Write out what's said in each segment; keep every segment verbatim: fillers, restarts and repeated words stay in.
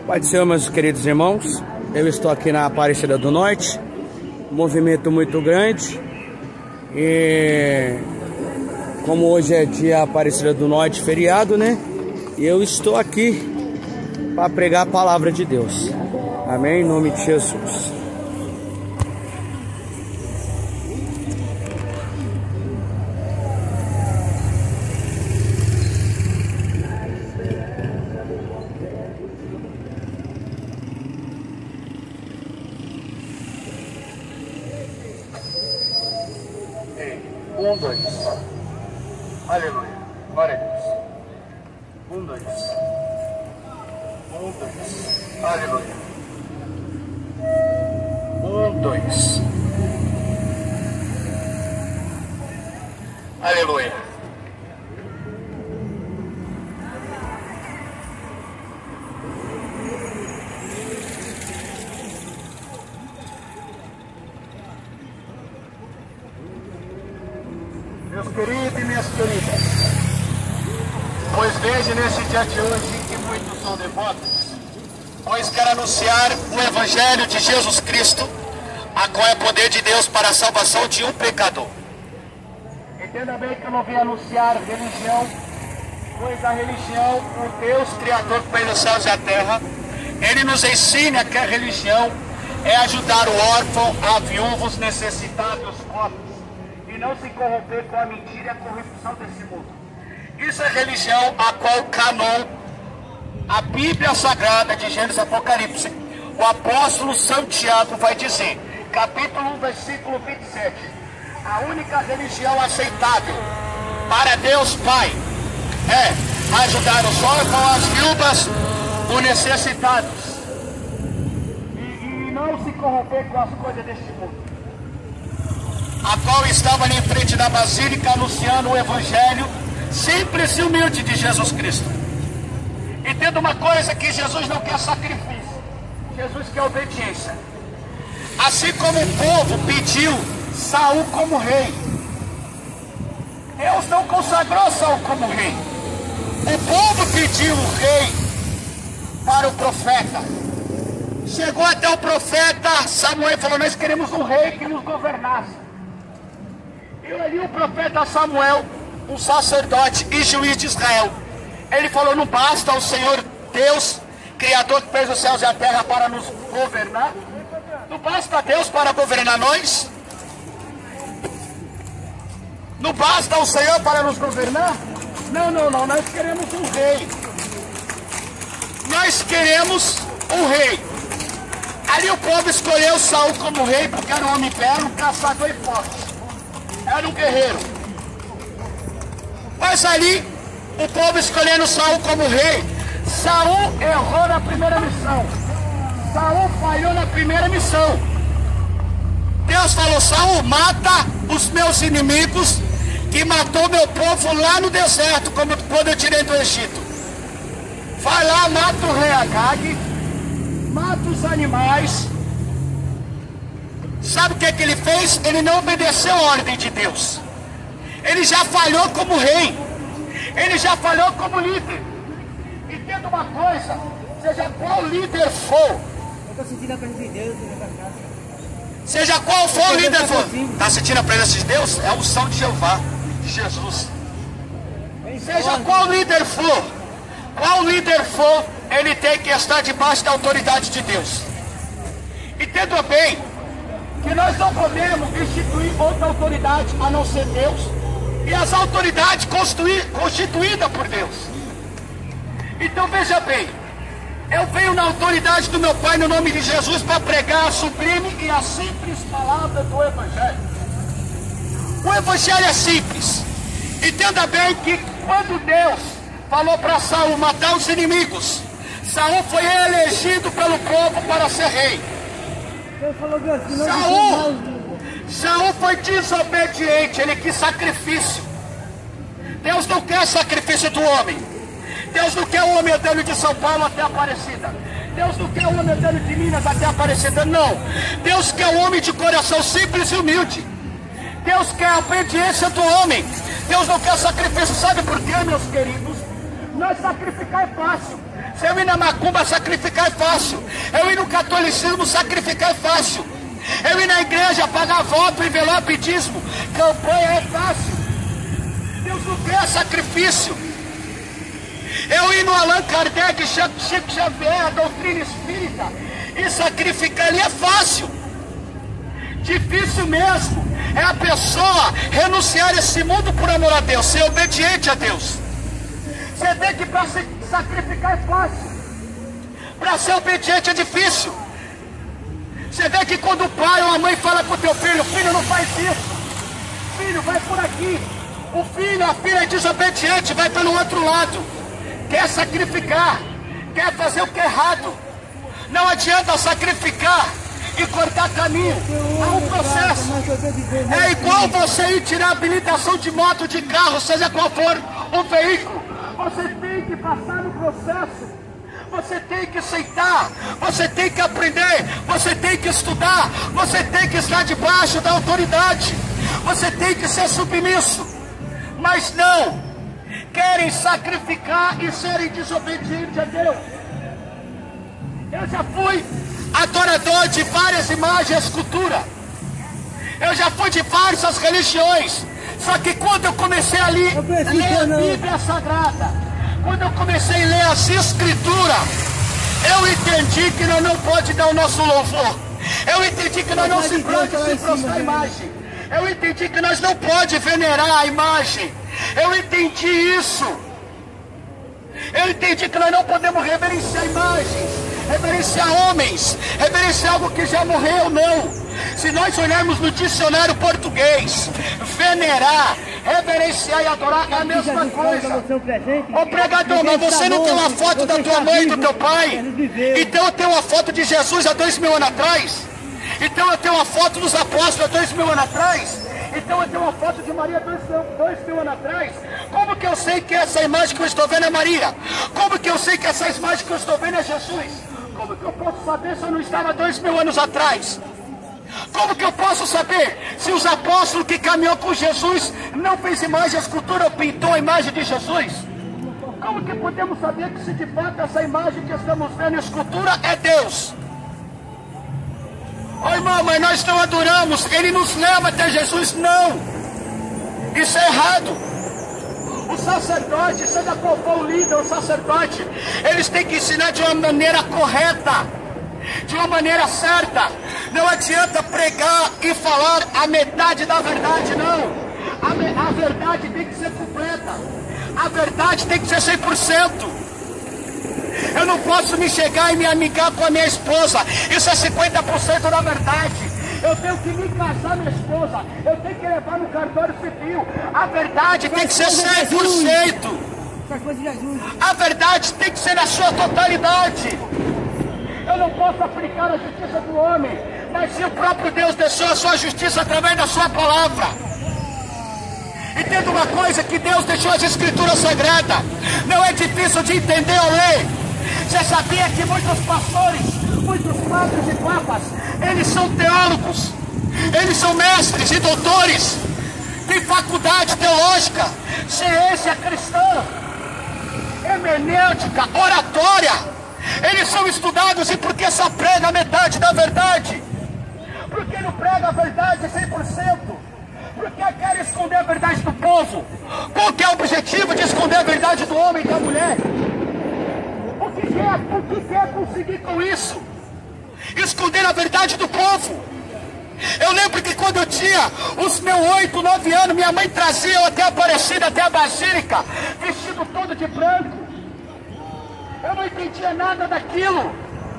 Pai do Senhor, meus queridos irmãos, eu estou aqui na Aparecida do Norte, um movimento muito grande, e como hoje é dia Aparecida do Norte, feriado, né? E eu estou aqui para pregar a palavra de Deus, amém? Em nome de Jesus. Um, dois. Aleluia. Glória a Deus. Um, dois. Um, dois. Aleluia. Um, dois. Aleluia. Meus queridos e minhas queridas, pois vejo nesse dia de hoje que muitos são devotos, pois quero anunciar o Evangelho de Jesus Cristo, a qual é poder de Deus para a salvação de um pecador. Entenda bem que eu não vim anunciar religião, pois a religião, o Deus Criador que fez os céus e a terra, Ele nos ensina que a religião é ajudar o órfão, a viúvos, necessitados, pobres, e não se corromper com a mentira e a corrupção desse mundo. Isso é religião a qual o canon, a Bíblia Sagrada de Gênesis e Apocalipse, o apóstolo Santiago vai dizer, capítulo um, versículo vinte e sete, a única religião aceitável para Deus Pai é ajudar os órfãos, as viúvas, os necessitados, e, e não se corromper com as coisas deste mundo. A qual estava ali em frente da Basílica anunciando o Evangelho simples e humilde de Jesus Cristo. Entenda uma coisa, que Jesus não quer sacrifício, Jesus quer obediência. Assim como o povo pediu Saul como rei, Deus não consagrou Saul como rei. O povo pediu o rei para o profeta. Chegou até o profeta Samuel e falou: nós queremos um rei que nos governasse. E ali o profeta Samuel, um sacerdote e juiz de Israel, ele falou: não basta o Senhor Deus, Criador que fez os céus e a terra, para nos governar? Não basta Deus para governar nós? Não basta o Senhor para nos governar? Não, não, não, nós queremos um rei. Nós queremos um rei. Ali o povo escolheu Saul como rei, porque era um homem belo, um caçador e forte. Era um guerreiro. Mas ali, o povo escolhendo Saul como rei, Saul errou na primeira missão. Saul falhou na primeira missão. Deus falou: Saul, mata os meus inimigos, que matou meu povo lá no deserto, como quando eu tirei do Egito. Vai lá, mata o rei Agag, mata os animais. Sabe o que, é que ele fez? Ele não obedeceu a ordem de Deus. Ele já falhou como rei. Ele já falhou como líder. Entenda uma coisa, seja qual líder for, eu estou sentindo a presença de Deus, seja qual for o líder for, está sentindo a presença de Deus? É a unção de Jeová, de Jesus. Seja qual líder for, qual líder for, ele tem que estar debaixo da autoridade de Deus. Entenda bem que nós não podemos instituir outra autoridade a não ser Deus, e as autoridades constituídas por Deus. Então veja bem, eu venho na autoridade do meu Pai, no nome de Jesus, para pregar a sublime e a simples palavra do Evangelho. O Evangelho é simples. Entenda bem que quando Deus falou para Saul matar os inimigos, Saul foi elegido pelo povo para ser rei. Saul, Saul foi desobediente, ele quis sacrifício. Deus não quer sacrifício do homem. Deus não quer o homem andando de São Paulo até Aparecida. Deus não quer o homem andando de Minas até Aparecida, não. Deus quer o homem de coração simples e humilde. Deus quer a obediência do homem. Deus não quer sacrifício. Sabe por quê, meus queridos? Nós sacrificar é fácil. Se eu ir na macumba, sacrificar é fácil. Eu ir no catolicismo, sacrificar é fácil. Eu ir na igreja, pagar voto, envelope e dízimo, campanha é fácil. Deus não quer sacrifício. Eu ir no Allan Kardec, Chico Xavier, a doutrina espírita, e sacrificar ali é fácil. Difícil mesmo é a pessoa renunciar a esse mundo por amor a Deus, ser obediente a Deus. Você vê que para se sacrificar é fácil, para ser obediente é difícil. Você vê que quando o pai ou a mãe fala com o teu filho, filho, não faz isso, filho, vai por aqui. O filho, a filha é desobediente, vai pelo outro lado, quer sacrificar, quer fazer o que é errado. Não adianta sacrificar e cortar caminho, há um processo. É igual você ir tirar a habilitação de moto, de carro, seja qual for o veículo. Você tem que passar no processo, você tem que aceitar, você tem que aprender, você tem que estudar, você tem que estar debaixo da autoridade, você tem que ser submisso. Mas não, querem sacrificar e serem desobedientes a Deus. Eu já fui adorador de várias imagens, escultura. Eu já fui de várias religiões. Só que quando eu comecei a ler, ler a Bíblia Sagrada, quando eu comecei a ler as Escrituras, eu entendi que nós não podemos dar o nosso louvor. Eu entendi que nós não se pode se prostrar a imagem. Eu entendi que nós não podemos venerar a imagem. Eu entendi isso. Eu entendi que nós não podemos reverenciar imagens, reverenciar homens, reverenciar algo que já morreu, não. Se nós olharmos no dicionário português, venerar, reverenciar e adorar é a mesma coisa. Ô pregador, mas você não tem uma foto da tua mãe e do teu pai? Então eu tenho uma foto de Jesus há dois mil anos atrás? Então eu tenho uma foto dos apóstolos há dois mil anos atrás? Então eu tenho uma foto de Maria dois, dois mil anos atrás? Como que eu sei que essa imagem que eu estou vendo é Maria? Como que eu sei que essa imagem que eu estou vendo é Jesus? Como que eu posso saber se eu não estava dois mil anos atrás? Como que eu posso saber se os apóstolos que caminhou com Jesus não fez imagem, escultura ou pintou a imagem de Jesus? Como que podemos saber que se de fato essa imagem que estamos vendo, escultura, é Deus? Ô irmão, mas nós não adoramos, Ele nos leva até Jesus? Não! Isso é errado. O sacerdote, seja qual for o líder, o sacerdote, eles têm que ensinar de uma maneira correta, de uma maneira certa. Não adianta pregar e falar a metade da verdade, não. A, me, a verdade tem que ser completa. A verdade tem que ser cem por cento. Eu não posso me chegar e me amigar com a minha esposa. Isso é cinquenta por cento da verdade. Eu tenho que me casar minha esposa. Eu tenho que levar no cartório civil. A verdade tem que ser cem por cento. A verdade tem que ser na sua totalidade. Eu não posso aplicar a justiça do homem, mas se o próprio Deus deixou a sua justiça através da sua palavra. Entenda uma coisa, que Deus deixou as escrituras sagradas. Não é difícil de entender ou ler. Você sabia que muitos pastores, muitos padres e papas, eles são teólogos, eles são mestres e doutores, têm faculdade teológica, ciência cristã, hermenêutica, oratória. Eles são estudados, e por que só prega metade da verdade? Por que não prega a verdade cem por cento? Por que quer esconder a verdade do povo? Qual que é o objetivo de esconder a verdade do homem e da mulher? O que quer, o que quer conseguir com isso? Esconder a verdade do povo. Eu lembro que quando eu tinha os meus oito, nove anos, minha mãe trazia eu até a Aparecida, até a Basílica, vestido todo de branco. Eu não entendia nada daquilo.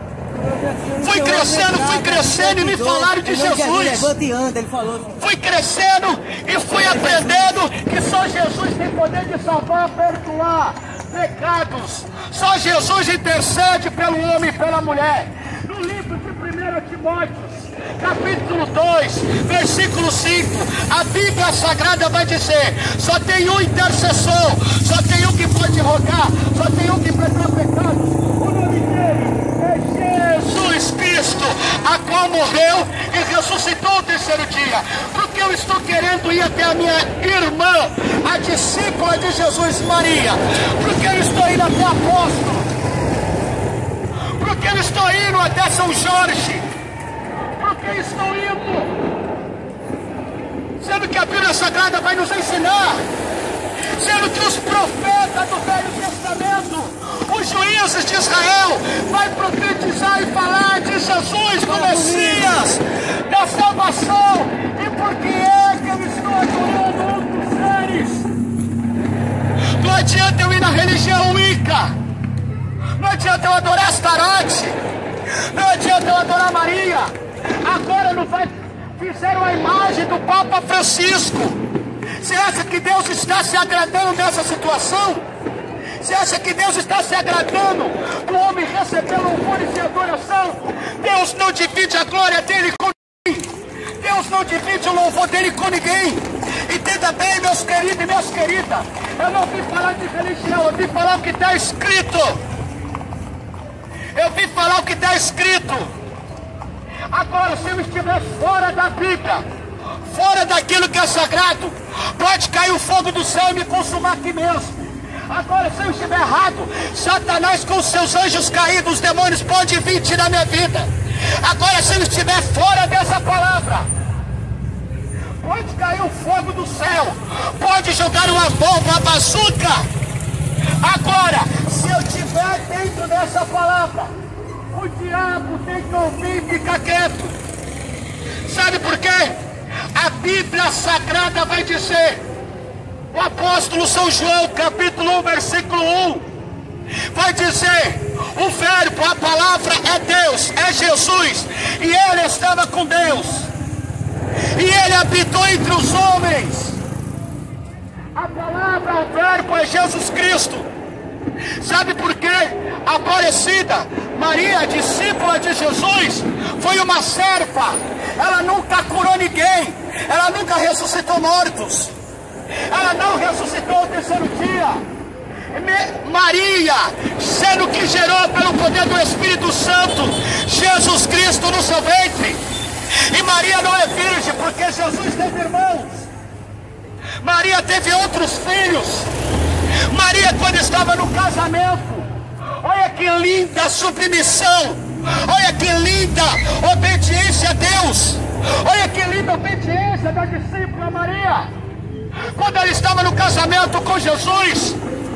Fui crescendo, fui crescendo e me falaram de Jesus. Fui crescendo e fui aprendendo que só Jesus tem poder de salvar, perdoar pecados. Só Jesus intercede pelo homem e pela mulher. No livro de primeiro Timóteo, capítulo dois, versículo cinco, a Bíblia Sagrada vai dizer: só tem um intercessor, só tem um que pode rogar, só tem um que perdoa pecados. O nome dele é Jesus Cristo, a qual morreu e ressuscitou no terceiro dia. Porque eu estou querendo ir até a minha irmã, a discípula de Jesus, Maria. Porque eu estou indo até o apóstolo. indo até São Jorge? Por que estão indo? Sendo que a Bíblia Sagrada vai nos ensinar, sendo que os profetas do Velho Testamento, os juízes de Israel, vai profetizar e falar de Jesus, do Messias, da salvação. E por que é que eu estou adorando outros seres? Não adianta eu ir na religião Wicca, não adianta eu adorar Astarote, não adianta eu adorar Maria. Agora não vai, fizeram a imagem do Papa Francisco. Você acha que Deus está se agradando dessa situação? Você acha que Deus está se agradando do homem receber louvores e adoração? Deus não divide a glória dele com ninguém. Deus não divide o louvor dele com ninguém. Entenda bem, meus queridos e minhas queridas. Eu não vim falar de religião, eu vim falar o que está escrito. Eu vim falar o que está escrito. Agora, se eu estiver fora da Bíblia, fora daquilo que é sagrado, pode cair o fogo do céu e me consumar aqui mesmo. Agora, se eu estiver errado, Satanás com seus anjos caídos, os demônios podem vir tirar minha vida. Agora, se eu estiver fora dessa palavra, pode cair o fogo do céu, pode jogar uma bomba, uma bazuca. Agora, se eu estiver dentro dessa palavra, o diabo tem que ouvir e ficar quieto. Sabe por quê? A Bíblia Sagrada vai dizer, o apóstolo São João, capítulo um, versículo um, vai dizer, o verbo, a palavra é Deus, é Jesus, e ele estava com Deus, e ele habitou entre os homens. A palavra, o verbo é Jesus Cristo. Sabe por quê? Aparecida, Maria, discípula de Jesus, foi uma serva. Ela nunca curou ninguém, ela nunca ressuscitou mortos, ela não ressuscitou ao terceiro dia. Maria, sendo que gerou pelo poder do Espírito Santo Jesus Cristo no seu ventre. E Maria não é virgem porque Jesus teve irmãos. Maria teve outros filhos. Maria, quando estava no casamento, olha que linda submissão, olha que linda obediência a Deus, olha que linda obediência da discípula Maria. Quando ela estava no casamento com Jesus,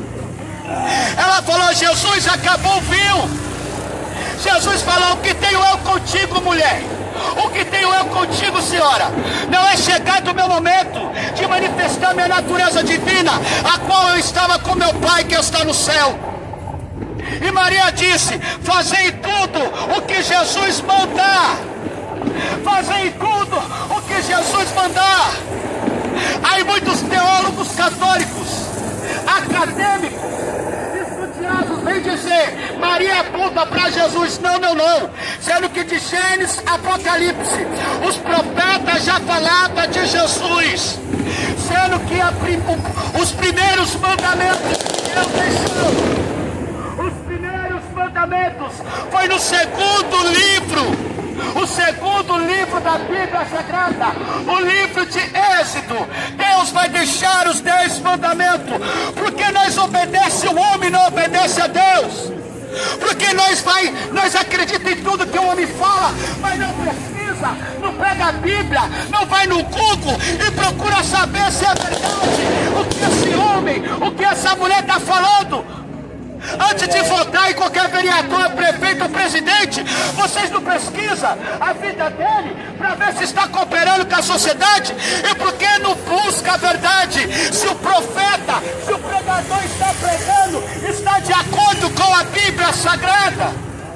ela falou, Jesus, acabou o vinho. Jesus falou, o que tenho eu contigo, mulher? O que tenho eu contigo, senhora? Não é chegado o meu momento de manifestar minha natureza divina, a qual eu estava com meu Pai que está no céu. E Maria disse, fazei tudo o que Jesus mandar. Fazei tudo o que Jesus mandar. Aí muitos teólogos católicos, acadêmicos, estudiosos vêm dizer, Maria aponta para Jesus. Não, não, não. Sendo que de Gênesis, Apocalipse, os profetas já falavam de Jesus. Sendo que a, os primeiros mandamentos que Deus deixou, os primeiros mandamentos, foi no segundo livro, o segundo livro da Bíblia Sagrada, o livro de Êxodo. Deus vai deixar os dez mandamentos, porque nós obedecemos o homem, não obedece a Deus. Porque nós, vai, nós acreditamos em tudo que o homem fala, mas não pesquisa, não pega a Bíblia, não vai no Google e procura saber se é verdade o que esse homem, o que essa mulher está falando. Antes de votar em qualquer vereador, prefeito ou presidente, vocês não pesquisam a vida dele para ver se está cooperando com a sociedade? E por que não busca a verdade? Se o profeta, se o pregador está pregando, está de acordo com a Bíblia Sagrada?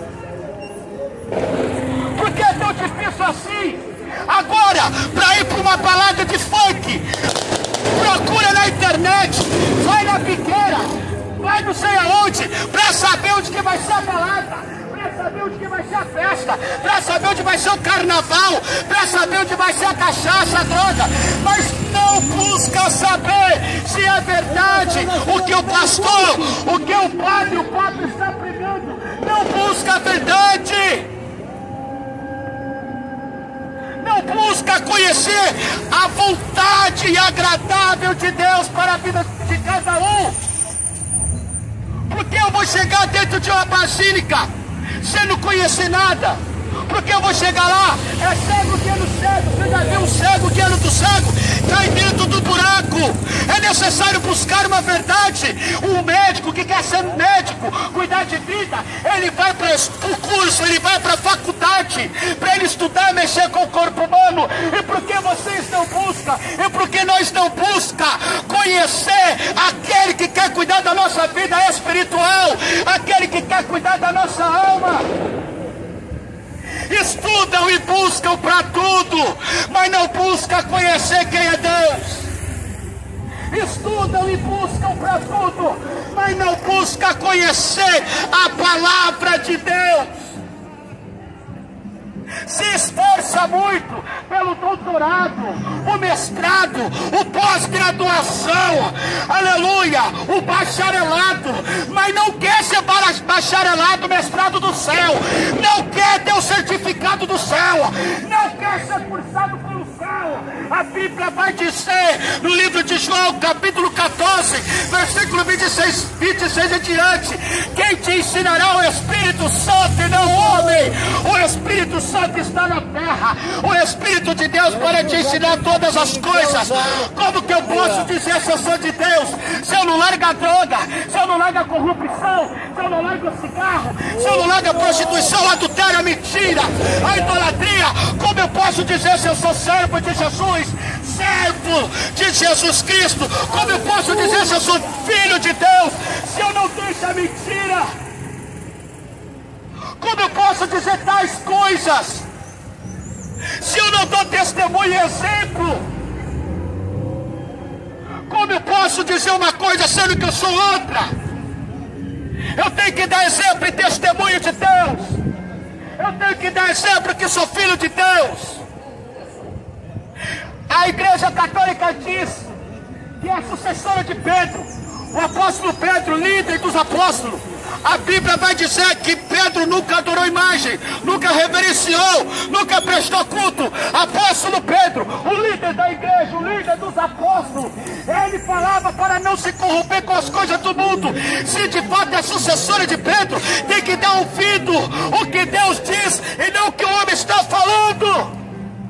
Por que é tão difícil assim? Agora, para ir para uma balada de funk, procura na internet, vai na biqueira, vai não sei aonde, para saber onde que vai ser a balada, para saber onde que vai ser a festa, para saber onde vai ser o carnaval, para saber onde vai ser a cachaça, a droga, mas não busca saber se é verdade o que o pastor, o que o padre, o papa está pregando. Não busca a verdade, não busca conhecer a vontade agradável de Deus para a vida de cada um. Porque eu vou chegar dentro de uma basílica, sendo conhecido conhecer nada. Porque eu vou chegar lá, é cego guiando cego. Você já viu um cego guiando outro cego? Cai dentro do buraco. É necessário buscar uma verdade. Um médico que quer ser médico, cuidar de vida, ele vai para o curso, ele vai para a faculdade, para ele estudar, mexer com o corpo humano. E por que vocês não buscam? E por que nós não buscamos conhecer aquele que quer cuidar da nossa vida espiritual, aquele que quer cuidar da nossa alma? Estudam e buscam para tudo, mas não buscam conhecer quem é Deus. Estudam e buscam para tudo, mas não buscam conhecer a palavra de Deus. Se esforça muito pelo doutorado, o mestrado, o pós-graduação, aleluia, o bacharelado, mas não quer ser bacharelado, mestrado do céu, não quer ter o certificado do céu, não quer ser cursado pelo céu. A Bíblia vai dizer no livro de João, capítulo quatorze, versículo vinte e seis, vinte e seis em diante: quem te ensinará o Espírito Santo e não o homem? O Espírito Santo está na terra, o Espírito de Deus para te ensinar todas as coisas. Como que eu posso dizer se eu sou de Deus, se eu não largo a droga, se eu não largo a corrupção, se eu não largo o cigarro, se eu não largo a prostituição, a adultério, a mentira, a idolatria? Como eu posso dizer se eu sou servo de Jesus, servo de Jesus Cristo? Como eu posso dizer se eu sou filho de Deus, se eu não deixo a mentira? Como eu posso dizer tais coisas se eu não dou testemunho e exemplo? Como eu posso dizer uma coisa sendo que eu sou outra? Eu tenho que dar exemplo e testemunho de Deus. Eu tenho que dar exemplo que sou filho de Deus. A Igreja Católica diz que é a sucessora de Pedro, o apóstolo Pedro, líder dos apóstolos. A Bíblia vai dizer que Pedro nunca adorou imagem, nunca reverenciou, nunca prestou culto. Apóstolo Pedro, o líder da igreja, o líder dos apóstolos, ele falava para não se corromper com as coisas do mundo. Se de fato é sucessora de Pedro, tem que dar ouvido o que Deus diz e não o que o homem está falando.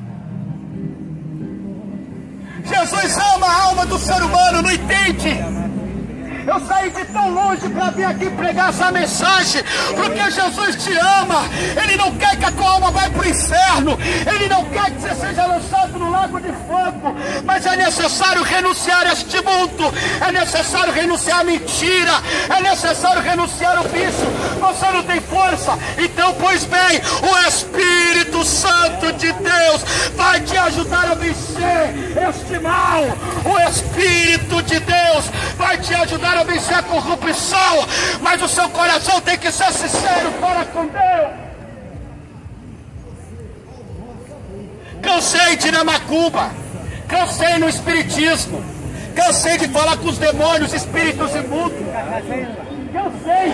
Jesus ama a alma do ser humano, não entende? Eu saí de tão longe para vir aqui pregar essa mensagem, porque Jesus te ama. Ele não quer que a tua alma vá para o inferno, Ele não quer que você seja lançado no lago de fogo. Mas é necessário renunciar a este mundo, é necessário renunciar a mentira, é necessário renunciar ao vício. Você não tem força, então pois bem, o Espírito Santo de Deus vai te ajudar a vencer este mal. O Espírito de Deus vai te ajudar a vencer a corrupção, mas o seu coração tem que ser sincero para com Deus. Cansei de ir na macumba, cansei no espiritismo, cansei de falar com os demônios, espíritos imundos, cansei,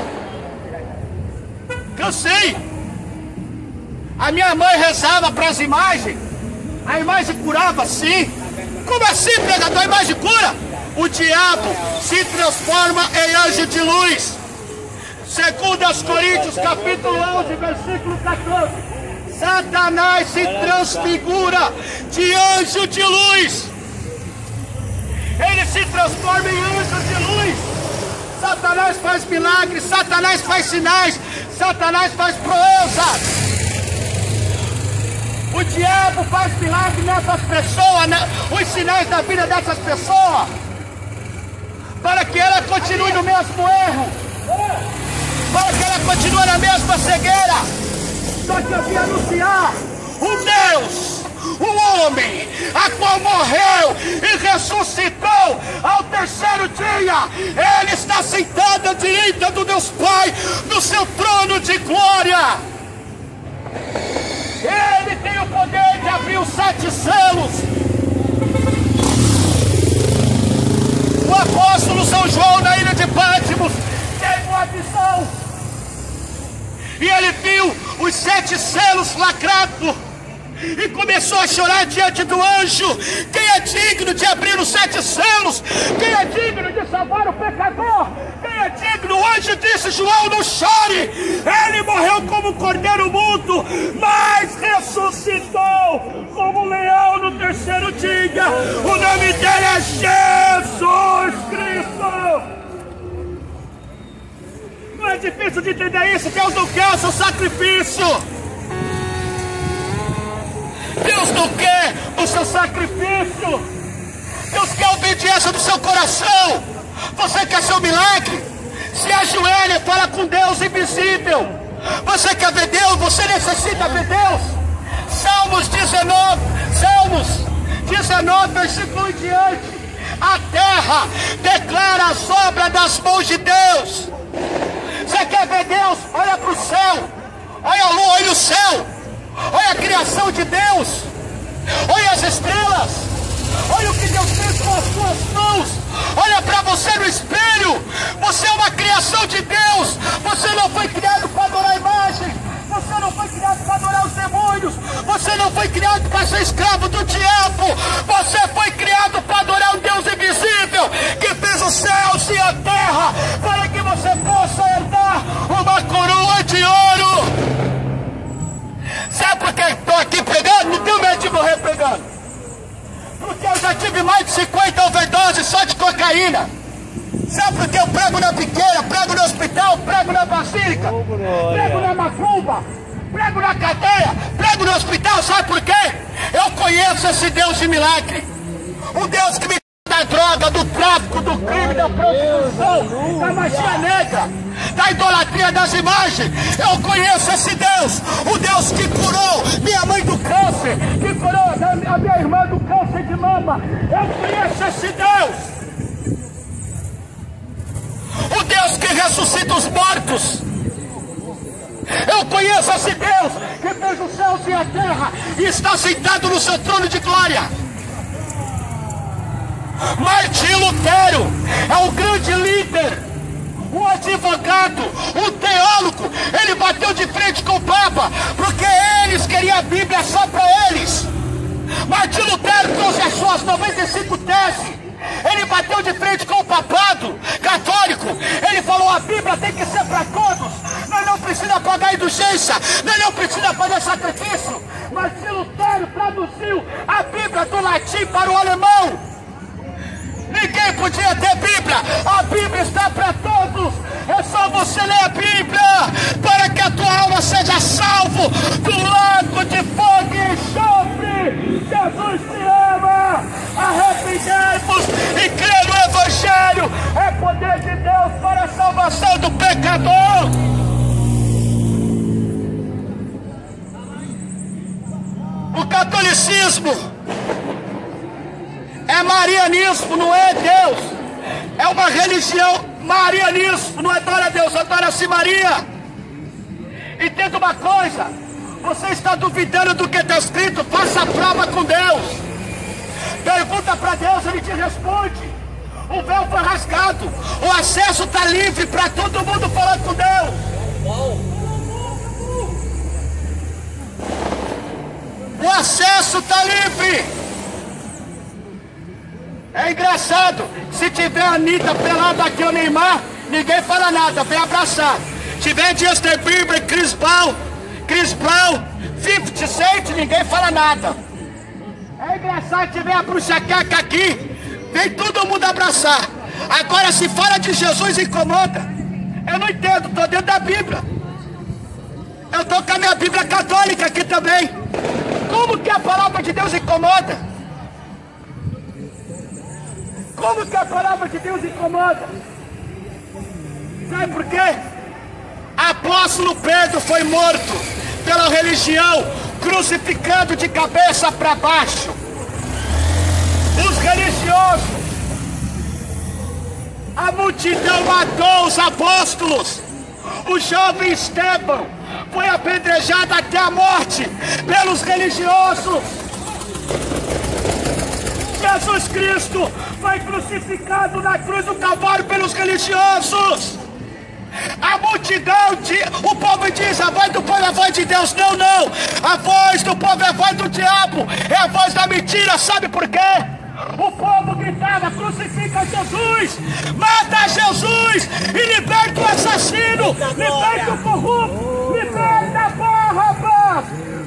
cansei. A minha mãe rezava para as imagens, a imagem curava, sim. Como assim, pregador? A imagem cura? O diabo se transforma em anjo de luz. Segundo aos Coríntios, capítulo onze, versículo quatorze. Satanás se transfigura de anjo de luz. Ele se transforma em anjo de luz. Satanás faz milagres, Satanás faz sinais, Satanás faz proezas. O diabo faz milagres nessas pessoas, né? Os sinais da vida dessas pessoas, para que ela continue no mesmo erro, para que ela continue na mesma cegueira. Só que eu vim anunciar um Deus, um homem, a qual morreu e ressuscitou ao terceiro dia. Ele está sentado à direita do Deus Pai, no seu trono de glória. Ele tem o poder de abrir os sete selos. O apóstolo São João, na ilha de Patmos, teve uma visão, e ele viu os sete selos lacrados e começou a chorar diante do anjo. Quem é digno de abrir os sete selos? Quem é digno de salvar o pecador? Quem é digno? O anjo disse: João, não chore. Ele morreu como um cordeiro mudo, mas ressuscitou como um leão no terceiro dia. O nome dele é Jesus Cristo. Não é difícil de entender isso. Deus não quer o seu sacrifício. Deus não quer o seu sacrifício. Deus quer a obediência do seu coração. Você quer seu milagre? Se ajoelha e fala com Deus invisível. Você quer ver Deus? Você necessita ver Deus. Salmos dezenove, Salmos dezenove, versículo em diante. A terra declara as obras das mãos de Deus. Você quer ver Deus? Olha para o céu. Olha a lua, olha o céu. Olha a criação de Deus. Olha as estrelas. Olha o que Deus fez com as suas mãos. Olha para você no espelho. Você é uma criação de Deus. Você não foi criado para adorar imagens. Você não foi criado para adorar os demônios. Você não foi criado para ser escravo do diabo. Você foi criado para adorar um Deus invisível que fez os céus e a terra para que você possa herdar uma coroa de ouro. Sabe por que estou aqui pregando? Não tenho medo de morrer pregando. Porque eu já tive mais de cinquenta overdoses só de cocaína. Sabe por que eu prego na biqueira, prego no hospital, prego na basílica, prego na macumba, prego na cadeia, prego no hospital? Sabe por quê? Eu conheço esse Deus de milagre. Um Deus que me da droga, do tráfico, do crime, da prostituição, da magia negra, da idolatria das imagens. Eu conheço esse Deus. O Deus que curou minha mãe do câncer, que curou a minha irmã do câncer de mama. Eu conheço esse Deus. O Deus que ressuscita os mortos. Eu conheço esse Deus que fez os céus e a terra e está sentado no seu trono de glória. Martim Lutero é um grande líder, um advogado, um teólogo. Ele bateu de frente com o Papa porque eles queriam a Bíblia só para eles. Martim Lutero trouxe as suas noventa e cinco teses. Ele bateu de frente com o papado católico. Ele falou: a Bíblia tem que ser para todos. Nós não precisamos pagar indulgência, nós não precisamos fazer sacrifício. Martim Lutero traduziu a Bíblia do latim para o alemão. Ninguém podia ter Bíblia. A Bíblia está para todos. É só você ler a Bíblia para que a tua alma seja salvo do lago de fogo e enxofre. Jesus te ama. Arrependei-vos e crê no Evangelho. É poder de Deus para a salvação do pecador. O catolicismo é marianismo, não é Deus. É uma religião marianismo, não adora Deus, adora-se Maria. Entenda uma coisa: você está duvidando do que está escrito, faça a prova com Deus. Pergunta para Deus, Ele te responde. O véu foi rasgado, o acesso está livre para todo mundo falar com Deus. O acesso está livre. É engraçado, se tiver a Anitta pelada aqui ou Neymar, ninguém fala nada, vem abraçar. Se tiver Justin Bieber, Chris Brown, Chris Brown, cinquenta Cent, ninguém fala nada. É engraçado, se tiver a bruxa Queca aqui, vem todo mundo abraçar. Agora, se fala de Jesus, incomoda. Eu não entendo, estou dentro da Bíblia. Eu estou com a minha Bíblia católica aqui também. Como que a palavra de Deus incomoda? Como que a palavra de Deus incomoda? Sabe por quê? Apóstolo Pedro foi morto pela religião, crucificado de cabeça para baixo. Os religiosos, a multidão matou os apóstolos. O jovem Estevão foi apedrejado até a morte pelos religiosos. Jesus Cristo foi crucificado na cruz do Calvário pelos religiosos. A multidão, de, o povo diz: a voz do povo é a voz de Deus. Não, não, a voz do povo é a voz do diabo, é a voz da mentira. Sabe por quê? O povo gritava: crucifica Jesus, mata Jesus e liberta o assassino, liberta o corrupto, liberta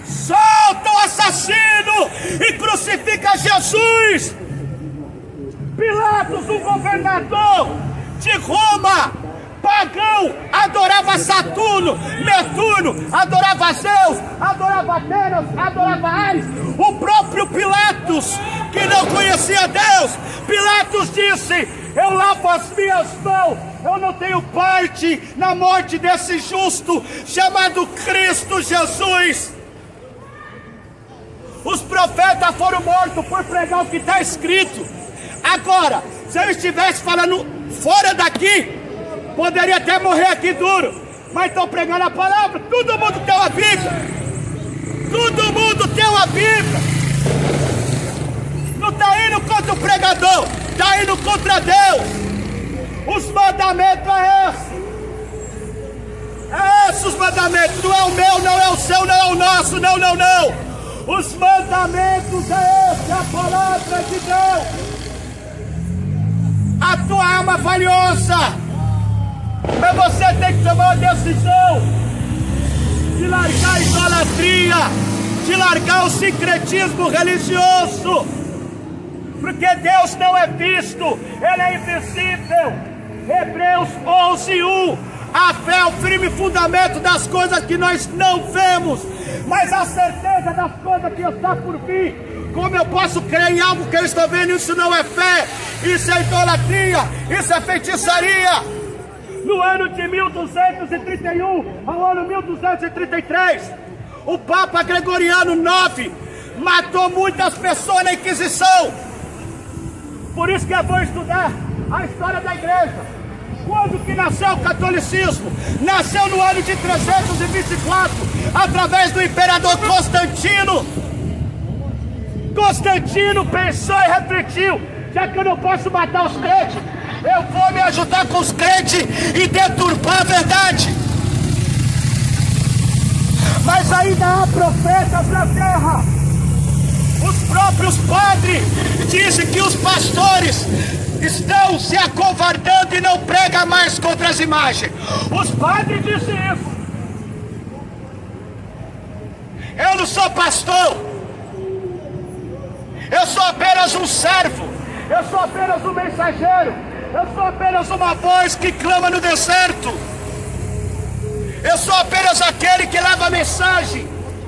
solta o assassino e crucifica Jesus. Pilatos, um governador de Roma, pagão, adorava Saturno, Netuno, adorava Zeus, adorava Atenas, adorava Ares. O próprio Pilatos, que não conhecia Deus, Pilatos disse: eu lavo as minhas mãos, eu não tenho parte na morte desse justo chamado Cristo Jesus. Os profetas foram mortos por pregar o que está escrito. Agora, se eu estivesse falando fora daqui, poderia até morrer aqui duro, mas estou pregando a palavra. Todo mundo tem uma Bíblia, todo mundo tem uma Bíblia. Não está indo contra o pregador, está indo contra Deus. Os mandamentos é esse, é esse os mandamentos. Não é o meu, não é o seu, não é o nosso, não, não, não. Os mandamentos é esse, a palavra de Deus. A tua alma valiosa, mas você tem que tomar uma decisão de largar a idolatria, de largar o sincretismo religioso, porque Deus não é visto, Ele é invisível. Hebreus onze, um. A fé é o firme fundamento das coisas que nós não vemos, mas a certeza das coisas que está por vir. Como eu posso crer em algo que eu estou vendo? Isso não é fé, isso é idolatria, isso é feitiçaria. No ano de mil duzentos e trinta e um ao ano mil duzentos e trinta e três, o Papa Gregoriano nono matou muitas pessoas na Inquisição. Por isso que eu vou estudar a história da igreja. Quando que nasceu o catolicismo? Nasceu no ano de trezentos e vinte e quatro, através do imperador Constantino. Constantino pensou e refletiu: já que eu não posso matar os crentes, eu vou me ajudar com os crentes e deturpar a verdade. Mas ainda há profetas na terra. Os próprios padres dizem que os pastores estão se acovardando e não pregam mais contra as imagens. Os padres dizem isso. Eu não sou pastor, eu sou apenas um servo, eu sou apenas um mensageiro, eu sou apenas uma voz que clama no deserto, eu sou apenas aquele que leva a mensagem.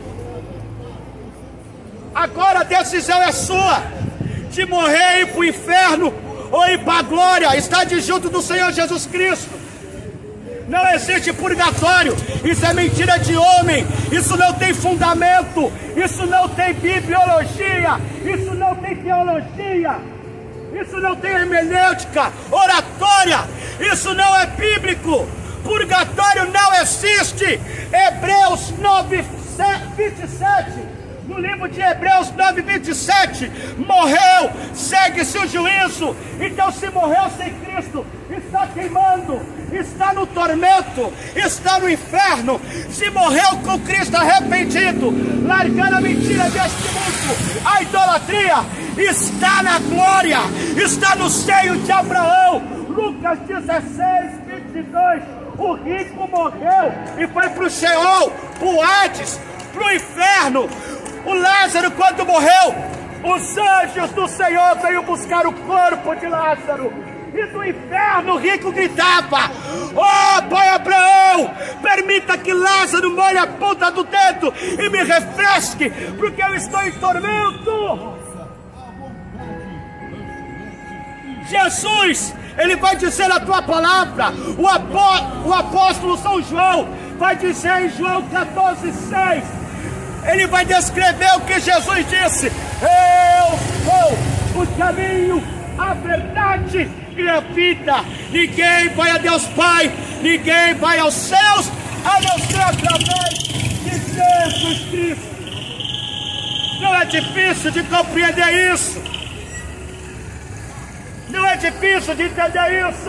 Agora a decisão é sua, de morrer e ir para o inferno ou ir para a glória, estar de junto do Senhor Jesus Cristo. Não existe purgatório, isso é mentira de homem, isso não tem fundamento, isso não tem bibliologia, isso não tem teologia, isso não tem hermenêutica, oratória, isso não é bíblico. Purgatório não existe. Hebreus nove, vinte e sete, no livro de Hebreus nove, vinte e sete, morreu, segue-se o juízo. Então, se morreu sem Cristo, está queimando, está no tormento, está no inferno. Se morreu com Cristo arrependido, largando a mentira deste mundo, a idolatria, está na glória, está no seio de Abraão. Lucas dezesseis, vinte e dois. O rico morreu e foi para o Sheol, para o Hades, para o inferno. O Lázaro, quando morreu, os anjos do Senhor veio buscar o corpo de Lázaro. E do inferno o rico gritava: ó, pai Abraão, permita que Lázaro molhe a ponta do dedo e me refresque, porque eu estou em tormento. Jesus, Ele vai dizer a tua palavra. O, apó, o apóstolo São João vai dizer em João quatorze, seis, ele vai descrever o que Jesus disse: eu sou o caminho, a verdade e a vida. Ninguém vai a Deus Pai, ninguém vai aos céus, a não ser através de Jesus Cristo. Não é difícil de compreender isso. Não é difícil de entender isso.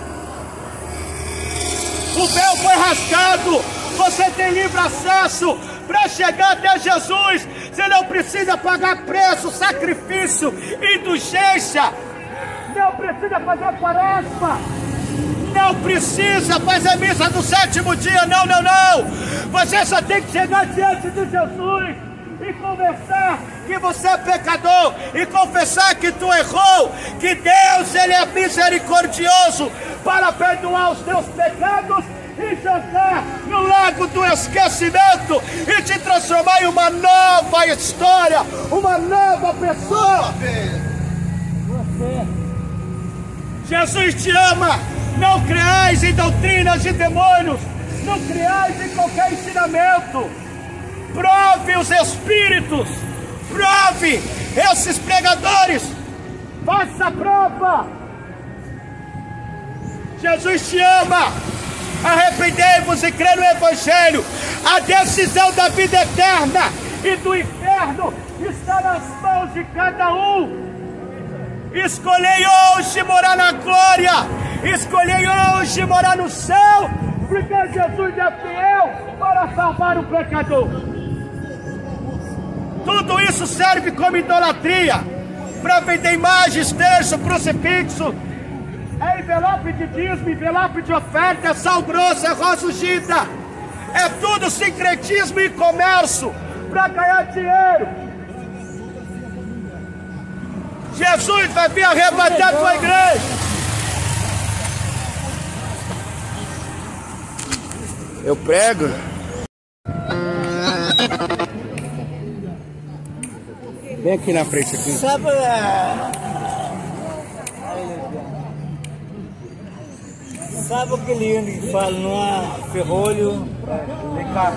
O véu foi rasgado. Você tem livre acesso para chegar até Jesus. Você não precisa pagar preço, sacrifício, indulgência. Não precisa fazer quaresma. Não precisa fazer missa do sétimo dia, não, não, não. Você só tem que chegar diante de Jesus e conversar que você é pecador e confessar que tu errou, que Deus ele é misericordioso para perdoar os teus pecados e jogar no lago do esquecimento e te transformar em uma nova história, uma nova pessoa. Você. Jesus te ama. Não creais em doutrinas de demônios, não creais em qualquer ensinamento. Prove os espíritos, prove esses pregadores, faça a prova. Jesus te ama. Arrependei-vos e crê no Evangelho. A decisão da vida eterna e do inferno está nas mãos de cada um. Escolhei hoje morar na glória, escolhei hoje morar no céu, porque Jesus é fiel para salvar o pecador. Tudo isso serve como idolatria, para vender imagens, terço, crucifixo, é envelope de dízimo, envelope de oferta, é sal grosso, é rosa ungida, é tudo sincretismo e comércio, para ganhar dinheiro. Jesus vai vir arrebatar a tua igreja. Eu prego. Vem aqui na frente aqui. Sabe, sabe aquele livro que fala não há ferrolho? Vem cá.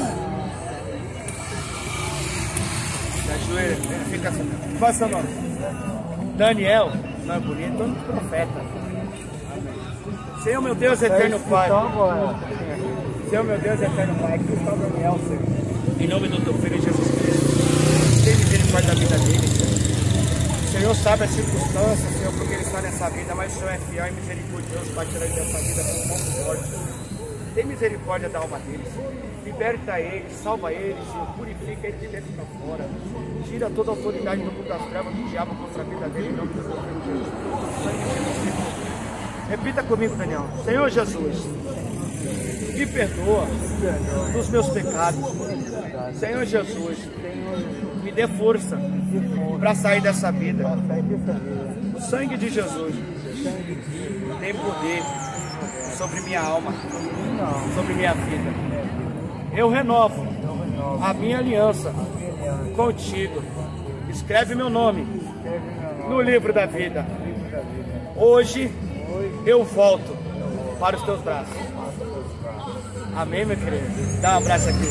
Ajoelha, fica assim. Qual é o seu nome? Daniel, não é bonito? Todo profeta. Senhor meu Deus, eterno Pai. Senhor meu Deus, eterno Pai, aqui está o Daniel, Senhor. Em nome do teu filho Jesus Cristo. Tem misericórdia da vida dele, Senhor. O Senhor sabe as circunstâncias, Senhor, porque ele está nessa vida, mas o Senhor é fiel e misericordioso para tirar ele dessa vida com mão forte. Tem misericórdia da alma dele, Senhor. Liberta ele, salva ele, Senhor. Purifica ele de dentro para fora. Tira toda a autoridade do mundo das trevas do diabo contra a vida dele, em nome do teu filho Jesus. Repita comigo, Daniel. Senhor Jesus, me perdoa dos meus pecados. Senhor Jesus, me dê força para sair dessa vida. O sangue de Jesus tem poder sobre minha alma, sobre minha vida. Eu renovo a minha aliança contigo. Escreve meu nome no livro da vida. Hoje eu volto para os teus braços. Amém, meu querido? Dá um abraço aqui.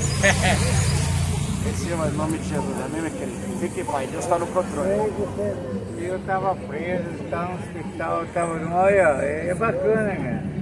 Em nome de Jesus. Amém, meu querido? Fique, Pai. Deus está no controle. Eu estava preso, estava no hospital, estava no... Olha, é bacana, cara.